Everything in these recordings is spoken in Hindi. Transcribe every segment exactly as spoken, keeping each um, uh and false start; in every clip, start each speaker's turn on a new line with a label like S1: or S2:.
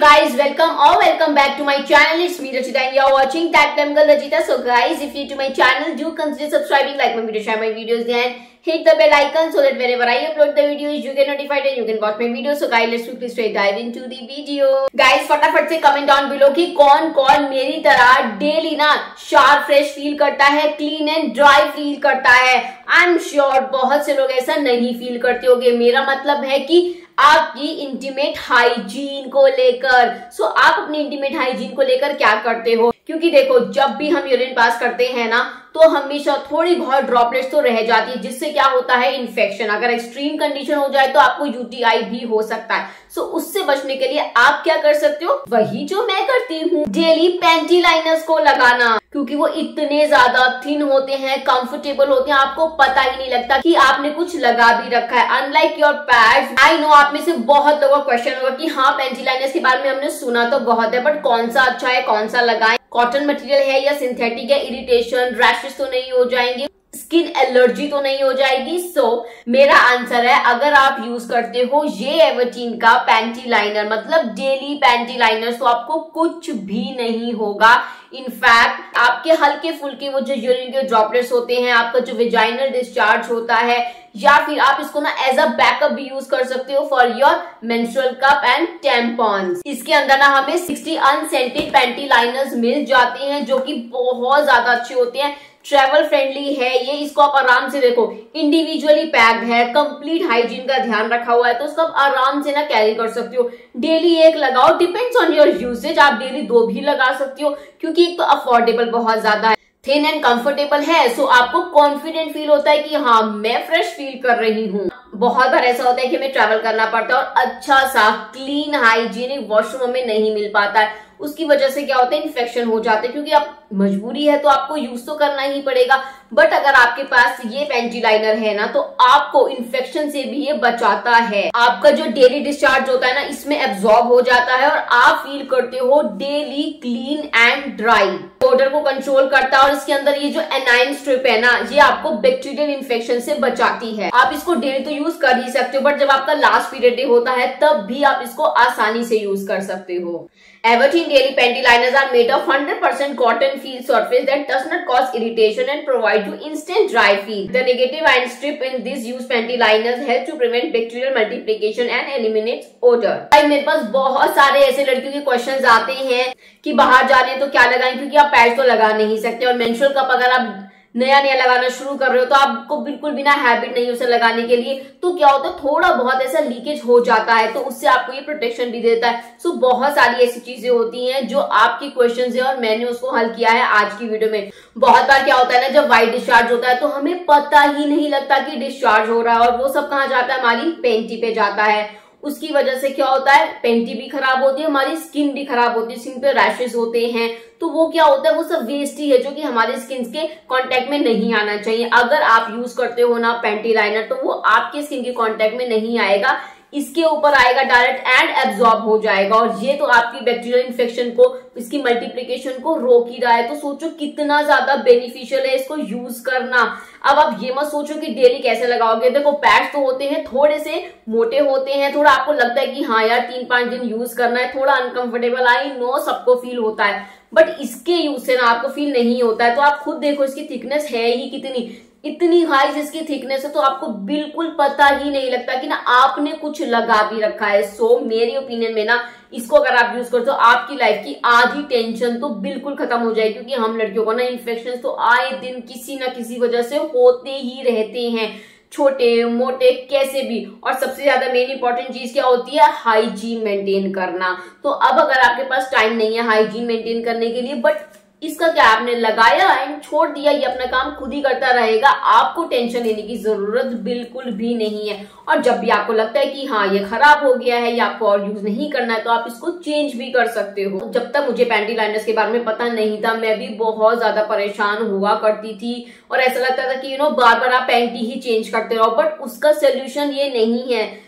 S1: guys, welcome or welcome back to my channel. It's me Rachita and you're watching Tech Time Girl Rachita. So guys, if you're new to my channel, do consider subscribing, like my video, share my videos, then hit the bell icon so that whenever I upload the videos, you get notified and you can watch my videos. So guys, let's quickly straight dive into the video. Guys, फटाफट से comment down below कि कौन कौन मेरी तरह डेली ना शार्प फ्रेश फील करता है, क्लीन एंड ड्राई फील करता है। आई एम श्योर बहुत से लोग ऐसा नहीं फील करते होंगे। मेरा मतलब है कि आपकी इंटीमेट हाइजीन को लेकर। सो आप अपनी इंटीमेट हाइजीन को लेकर क्या करते हो? क्योंकि देखो, जब भी हम यूरिन पास करते हैं ना, तो हमेशा थोड़ी बहुत ड्रॉपलेट्स तो रह जाती है, जिससे क्या होता है, इन्फेक्शन। अगर एक्सट्रीम कंडीशन हो जाए तो आपको यूटीआई भी हो सकता है। सो उससे बचने के लिए आप क्या कर सकते हो? वही जो मैं करती हूँ, डेली पैंटी लाइनर्स को लगाना, क्योंकि वो इतने ज्यादा थिन होते हैं, कंफर्टेबल होते हैं, आपको पता ही नहीं लगता कि आपने कुछ लगा भी रखा है। Unlike your pads. I know आप में से बहुत लोगों का क्वेश्चन होगा कि हाँ, पैंटी लाइनर्स के बारे में हमने सुना तो बहुत है, बट कौन सा अच्छा है, कौन सा लगाएं, कॉटन मटेरियल है या सिंथेटिक है, इरिटेशन रैशेस तो नहीं हो जाएंगे, स्किन एलर्जी तो नहीं हो जाएगी? सो so, मेरा आंसर है, अगर आप यूज करते हो ये एवर्टीन का पैंटी लाइनर, मतलब डेली पैंटी लाइनर, तो आपको कुछ भी नहीं होगा। इनफैक्ट आपके हल्के फुल्के वो जो यूरिन के ड्रॉपलेट्स होते हैं, आपका जो वेजाइनल डिस्चार्ज होता है, या फिर आप इसको ना एज अ बैकअप भी यूज कर सकते हो for your menstrual cup and tampons. इसके अंदर ना हमें साठ अनसेंटेड पैंटी लाइनर्स मिल जाते हैं, जो कि बहुत ज्यादा अच्छे होते हैं, ट्रेवल फ्रेंडली है ये। इसको आप आराम से, देखो, इंडिविजुअली पैक्ड है, कंप्लीट हाइजीन का ध्यान रखा हुआ है, तो उसको आप आराम से ना कैरी कर सकते हो। डेली एक लगाओ, डिपेंड्स ऑन योर यूसेज, आप डेली दो भी लगा सकते हो, क्योंकि एक तो अफोर्डेबल बहुत ज्यादा है, थिन एंड कंफर्टेबल है। सो आपको कॉन्फिडेंट फील होता है कि हाँ, मैं फ्रेश फील कर रही हूँ। बहुत बार ऐसा होता है कि हमें ट्रैवल करना पड़ता है और अच्छा सा क्लीन हाइजीनिक वॉशरूम हमें नहीं मिल पाता है। उसकी वजह से क्या होता है, इन्फेक्शन हो जाते हैं, क्योंकि आप मजबूरी है तो आपको यूज तो करना ही पड़ेगा। बट अगर आपके पास ये पैंटी लाइनर है ना, तो आपको इन्फेक्शन से भी ये बचाता है। आपका जो डेली डिस्चार्ज होता है ना, इसमें एब्जॉर्ब हो जाता है और आप फील करते हो daily clean and dry. Odour को कंट्रोल करता है और इसके अंदर ये जो एनाइन स्ट्रिप है ना, ये आपको बैक्टीरियल इन्फेक्शन से बचाती है। आप इसको डेली तो यूज कर ही सकते हो, बट जब आपका लास्ट पीरियड डे होता है तब भी आप इसको आसानी से यूज कर सकते हो। Everteen daily panty liners are made of one hundred percent cotton feel surface that does not cause irritation and provide you instant dry feel. The negative ion strip in these used panty liners help to prevent bacterial multiplication and eliminates odor. भाई, मेरे पास बहुत सारे ऐसे लड़कियों के क्वेश्चंस आते हैं कि बाहर जा रहे हैं तो क्या लगाएं, क्योंकि आप पैड्स तो लगा नहीं सकते, और मेंस्ट्रुअल कप अगर आप नया नया लगाना शुरू कर रहे हो तो आपको बिल्कुल बिना हैबिट नहीं उसे लगाने के लिए, तो क्या होता है, थोड़ा बहुत ऐसा लीकेज हो जाता है, तो उससे आपको ये प्रोटेक्शन भी देता है। सो बहुत सारी ऐसी चीजें होती हैं जो आपकी क्वेश्चंस है और मैंने उसको हल किया है आज की वीडियो में। बहुत बार क्या होता है ना, जब वाइट डिस्चार्ज होता है तो हमें पता ही नहीं लगता कि डिस्चार्ज हो रहा है, और वो सब कहाँ जाता है, हमारी पेंटी पे जाता है। उसकी वजह से क्या होता है, पेंटी भी खराब होती है, हमारी स्किन भी खराब होती है, स्किन पे रैशेस होते हैं। तो वो क्या होता है, वो सब वेस्ट ही है, जो कि हमारे स्किन के कांटेक्ट में नहीं आना चाहिए। अगर आप यूज करते हो ना पैंटी लाइनर, तो वो आपके स्किन के कांटेक्ट में नहीं आएगा, इसके ऊपर आएगा डायरेक्ट एंड एब्जॉर्ब हो जाएगा, और ये तो आपकी बैक्टीरियल इन्फेक्शन को, इसकी मल्टीप्लिकेशन को रोक ही रहा है। तो सोचो कितना ज्यादा बेनिफिशियल है इसको यूज करना। अब आप ये मत सोचो कि डेली कैसे लगाओगे। देखो, पैड्स तो होते हैं, थोड़े से मोटे होते हैं, थोड़ा आपको लगता है कि हाँ यार तीन पांच दिन यूज करना है, थोड़ा अनकंफर्टेबल, आई नो सबको फील होता है, बट इसके यूज से ना आपको फील नहीं होता है। तो आप खुद देखो, इसकी थिकनेस है ही कितनी, इतनी हाई जिसकी थिकनेस है, तो आपको बिल्कुल पता ही नहीं लगता कि ना आपने कुछ लगा भी रखा है। सो मेरी ओपिनियन में ना, इसको अगर आप यूज करते हो, आपकी लाइफ की आधी टेंशन तो बिल्कुल खत्म हो जाएगी, क्योंकि हम लड़कियों को ना इन्फेक्शन तो आए दिन किसी ना किसी वजह से होते ही रहते हैं, छोटे मोटे कैसे भी। और सबसे ज्यादा मेन इंपॉर्टेंट चीज क्या होती है, हाइजीन मेंटेन करना। तो अब अगर आपके पास टाइम नहीं है हाइजीन मेंटेन करने के लिए, बट इसका क्या, आपने लगाया एंड छोड़ दिया, ये अपना काम खुद ही करता रहेगा, आपको टेंशन लेने की जरूरत बिल्कुल भी नहीं है। और जब भी आपको लगता है कि हाँ ये खराब हो गया है या आपको और यूज नहीं करना है, तो आप इसको चेंज भी कर सकते हो। जब तक मुझे पैंटी लाइनर्स के बारे में पता नहीं था, मैं भी बहुत ज्यादा परेशान हुआ करती थी, और ऐसा लगता था कि यू नो बार बार आप पैंटी ही चेंज करते रहो, बट उसका सोल्यूशन ये नहीं है।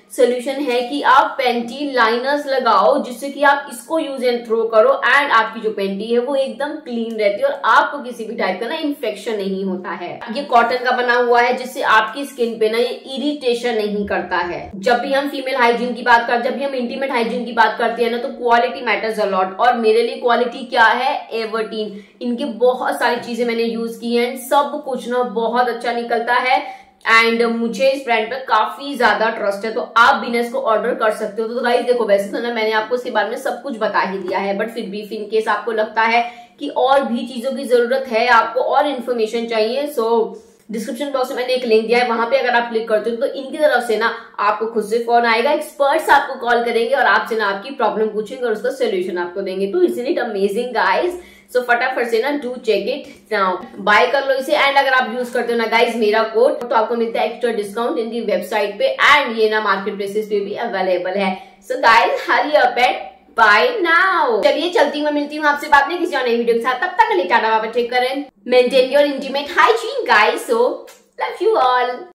S1: सोल्यूशन है कि आप पेंटी लाइनर्स लगाओ, जिससे कि आप इसको यूज एंड थ्रो करो एंड आपकी जो पेंटी है वो एकदम क्लीन रहती है और आपको किसी भी टाइप का ना इन्फेक्शन नहीं होता है। ये कॉटन का बना हुआ है जिससे आपकी स्किन पे ना ये इरिटेशन नहीं करता है। जब भी हम फीमेल हाइजीन की बात कर जब भी हम इंटीमेट हाइजीन की बात करते हैं ना, तो क्वालिटी मैटर्स अ लॉट। और मेरे लिए क्वालिटी क्या है, एवर्टीन। इनकी बहुत सारी चीजें मैंने यूज की हैं, सब कुछ ना बहुत अच्छा निकलता है एंड मुझे इस ब्रांड पे काफी ज्यादा ट्रस्ट है, तो आप भी इसको ऑर्डर कर सकते हो। तो गाइस देखो, वैसे तो ना मैंने आपको इसके बारे में सब कुछ बता ही दिया है, बट फिर भी इन केस आपको लगता है कि और भी चीजों की जरूरत है, आपको और इन्फॉर्मेशन चाहिए, सो डिस्क्रिप्शन बॉक्स में मैंने एक लिंक दिया है, वहां पे अगर आप क्लिक करते हो तो इनकी तरफ से ना आपको खुद से फोन आएगा, एक्सपर्ट्स आपको कॉल करेंगे और आपसे ना आपकी प्रॉब्लम पूछेंगे और उसका सोल्यूशन आपको देंगे। तो is it amazing guys? So so, फटाफट से ना do check it now, buy कर लो इसे। एंड अगर आप यूज करते हो ना गाइज मेरा कोड, तो आपको मिलता है एक्स्ट्रा डिस्काउंट इनकी वेबसाइट पे एंड ये ना मार्केट प्लेसेस पे भी अवेलेबल है। So guys hurry up and buy now. चलिए चलती हूँ, मैं मिलती हूँ आपसे बात नहीं किसी और नई वीडियो के साथ। तब तक के लिए टाटा बाबा, take care and maintain your intimate hygiene guys. So love you all.